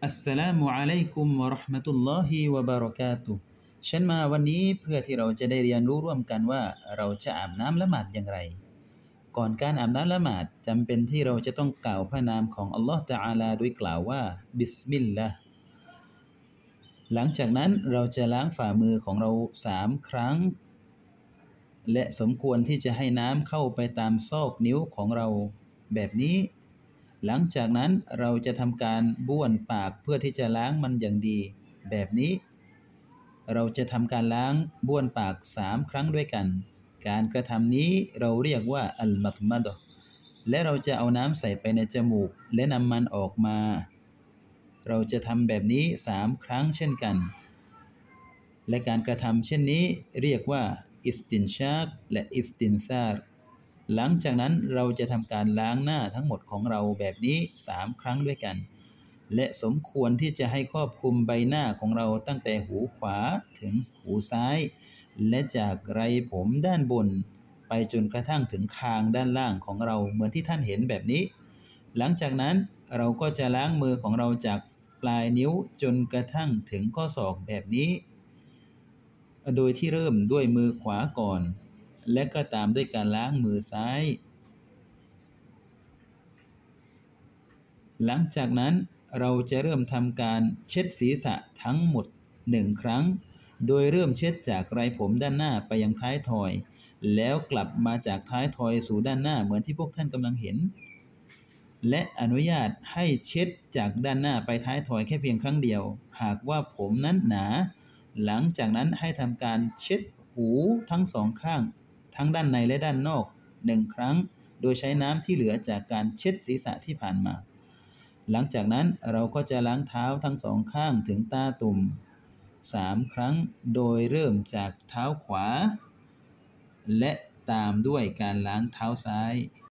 อัสสลามุอะลัยกุมวะเราะห์มะตุลลอฮิวะบะเราะกาตุฮ์ฉันมาวันนี้เพื่อที่เราจะได้เรียนรู้ร่วมกันว่าเราจะอาบน้ำละหมาดอย่างไรก่อนการอาบน้ำละหมาดจำเป็นที่เราจะต้องกล่าวพระนามของอัลลอฮฺตะอาลาโดยกล่าวว่าบิสมิลลาห์หลังจากนั้นเราจะล้างฝ่ามือของเรา3 ครั้งและสมควรที่จะให้น้ำเข้าไปตามซอกนิ้วของเราแบบนี้หลังจากนั้นเราจะทำการบ้วนปากเพื่อที่จะล้างมันอย่างดีแบบนี้เราจะทำการล้างบ้วนปาก3 ครั้งด้วยกันการกระทำนี้เราเรียกว่าอัลมัดมัดและเราจะเอาน้ำใส่ไปในจมูกและนำมันออกมาเราจะทำแบบนี้3 ครั้งเช่นกันและการกระทำเช่นนี้เรียกว่าอิสตินชากและอิสตินซาร์หลังจากนั้นเราจะทำการล้างหน้าทั้งหมดของเราแบบนี้3 ครั้งด้วยกันและสมควรที่จะให้ครอบคลุมใบหน้าของเราตั้งแต่หูขวาถึงหูซ้ายและจากไรผมด้านบนไปจนกระทั่งถึงคางด้านล่างของเราเหมือนที่ท่านเห็นแบบนี้หลังจากนั้นเราก็จะล้างมือของเราจากปลายนิ้วจนกระทั่งถึงข้อศอกแบบนี้โดยที่เริ่มด้วยมือขวาก่อนและก็ตามด้วยการล้างมือซ้ายหลังจากนั้นเราจะเริ่มทำการเช็ดศีรษะทั้งหมด1 ครั้งโดยเริ่มเช็ดจากไรผมด้านหน้าไปยังท้ายทอยแล้วกลับมาจากท้ายทอยสู่ด้านหน้าเหมือนที่พวกท่านกำลังเห็นและอนุญาตให้เช็ดจากด้านหน้าไปท้ายทอยแค่เพียงครั้งเดียวหากว่าผมนั้นหนาหลังจากนั้นให้ทำการเช็ดหูทั้ง2 ข้างทั้งด้านในและด้านนอก1 ครั้งโดยใช้น้ำที่เหลือจากการเช็ดศีรษะที่ผ่านมาหลังจากนั้นเราก็จะล้างเท้าทั้ง2 ข้างถึงตาตุ่ม3 ครั้งโดยเริ่มจากเท้าขวาและตามด้วยการล้างเท้าซ้าย